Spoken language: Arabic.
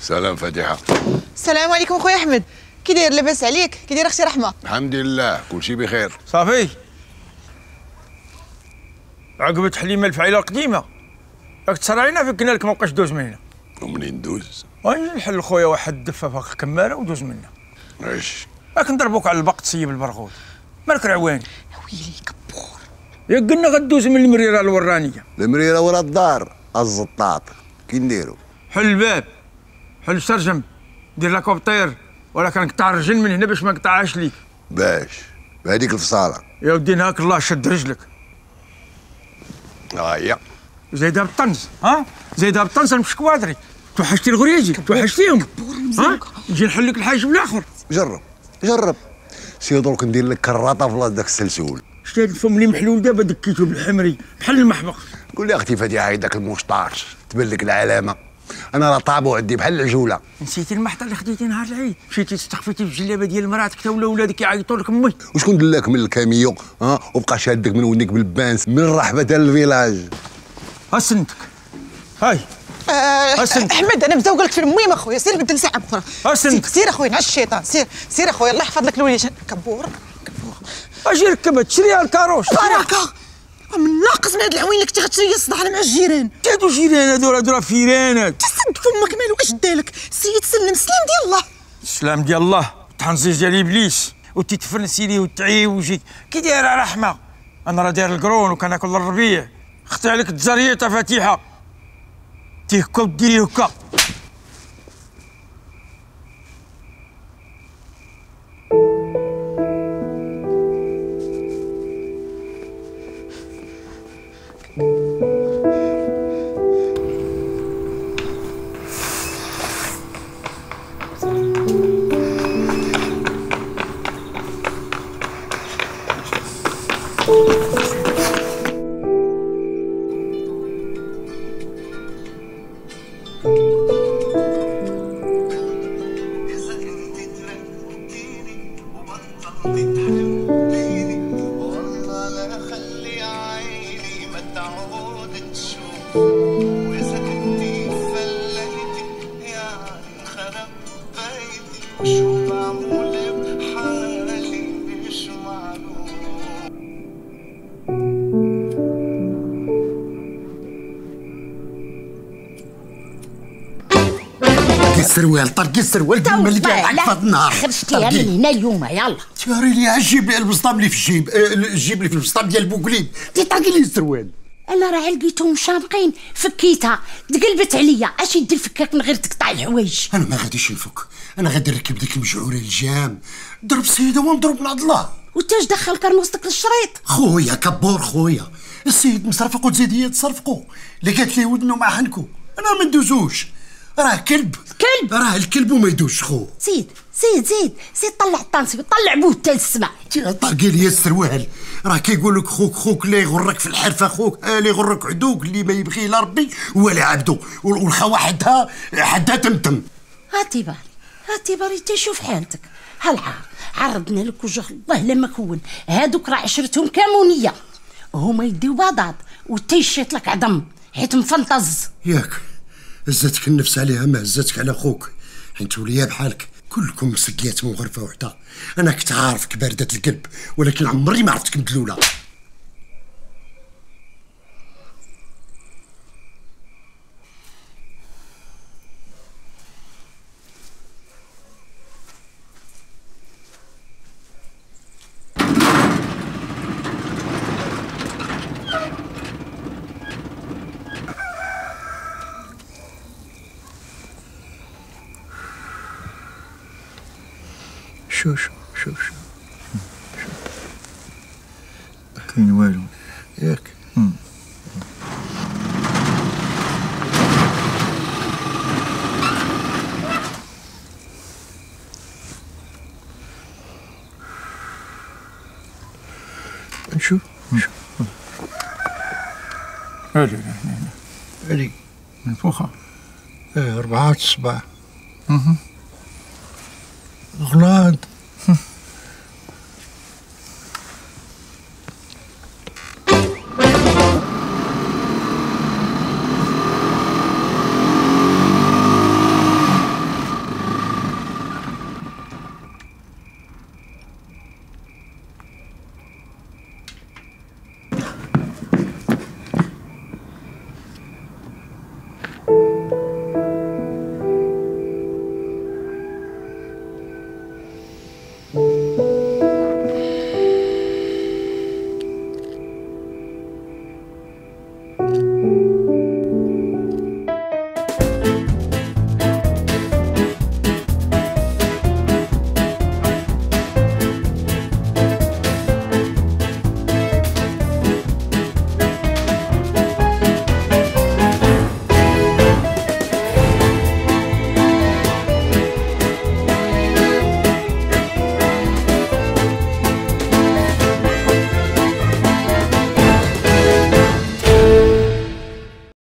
سلام فاتحة. السلام عليكم خويا احمد، كي داير؟ لاباس عليك؟ كي داير اختي رحمه؟ الحمد لله كلشي بخير. صافي عقبت حليمه الفعيله القديمه، راك تسرعينا فين قلنا لك ما بقاش دوز من هنا. ومنين ندوز؟ غنجي نحل خويا واحد الدفه كماره ودوز منا. عش راك نضربوك على البق تسيب البرغوث، مالك رعواني؟ ويلي كبور، يا قلنا غدوز من المريره الورانيه. المريرة ورا الدار الزطاط كي نديرو؟ حل الباب، حل السرجم، دير لك طير، ولكن نقطع الرجل من هنا باش ما نقطعهاش ليك. باش بهذيك الفصالة. يا ودي نهاك الله شد رجلك. هيا زايدها بالطنز، ها؟ زايدها بالطنز نمشي كوادري. توحشتي الغريجي، توحشتيهم. ها؟ نجي نحل لك الحاجب الاخر. جرب سي درك ندير لك كراطة في بلاصة داك السلسول. شتي هاد الفم اللي محلول دابا دكيتو بالحمري بحال المحبق. قول لي اختي فاتحة داك الموشطاش تبان لك العلامة. انا راه طابو عندي بحال العجولة. نسيتي المحطة اللي خديتي نهار العيد، مشيتي تستخفيتي في الجلابة ديال مراتك تا ولا ولادك يعيطوا لك امي. وشكون دلاك من الكاميو وبقى شادك من ودنك بالبانس من الرحبة ديال الفيلاج؟ ها سنتك، هاي احمد انا مزوقه لك في المهم اخويا، سير بدل ساعه اخرى. سير اخويا نعس الشيطان، سير اخويا الله يحفظ لك الوليد. كبور اجي ركبها تشريها الكاروش. بركه من ناقص من هاد العوين اللي كنتي غتشري الصداع مع الجيران. هادو جيران هادو فيرانات. تسد فمك مالو اش دالك؟ السيد سلم سلام ديال الله. السلام ديال الله، التحنزيز ديال ابليس وتتفرنسي ليه وتعيب وجيك كي دايره رحمه. انا راه داير القرون وكناكل الربيع. اختي عليك التزريطه فاتحه تي هكا وديري هكا. السروال طرقي السروال قبل ما نلقى معك في هذا النهار. خرجتيها من هنا اليوم يلا. تياري لي عجيب البسطام اللي في الجيب، الجيب اللي في البسطام ديال بوكليب، طرقي لي السروال. انا راه لقيتهم شامقين فكيتها تقلبت عليا. اش يدير فكاك من غير تقطع الحوايج؟ انا ما غاديش نفك، انا غادي نركب ديك المجعوره الجام، ضرب السيده ونضرب نعض الله. وانت اش دخل كرنوستك للشريط؟ خويا كبور خويا، السيد مسرفق وتزيد هي تصرفقوا، اللي قالت لي ودنو مع حنكو انا ما ندوزوش. راه كلب راه الكلب وما يدوش خو. زيد طلع الطنسي وطلع بوه حتى للسما. طرقي لي السروال، راه كيقول لك خوك اللي يغرك في الحرفه، خوك اللي يغرك عدوك اللي ما يبغي لا ربي ولا عبدو، والخوا حدها تمتم. هاتي باري تشوف حالتك. هالعار عرضنا لك وجه الله لما كون. هادوك راه عشرتهم كامونيه، هما يديو بضاد وتيشيط لك عظم حيت مفنطز. ياك هزتك النفس عليها ما هزتك على خوك، حيت وليا بحالك كلكم مسقيات من غرفه وحده. انا كنت عارفك بارده القلب ولكن عمري ما عرفتك مدلوله. شوف كاين والو ياك. نشوف هادي منفوخة 4 الصباح. غلاض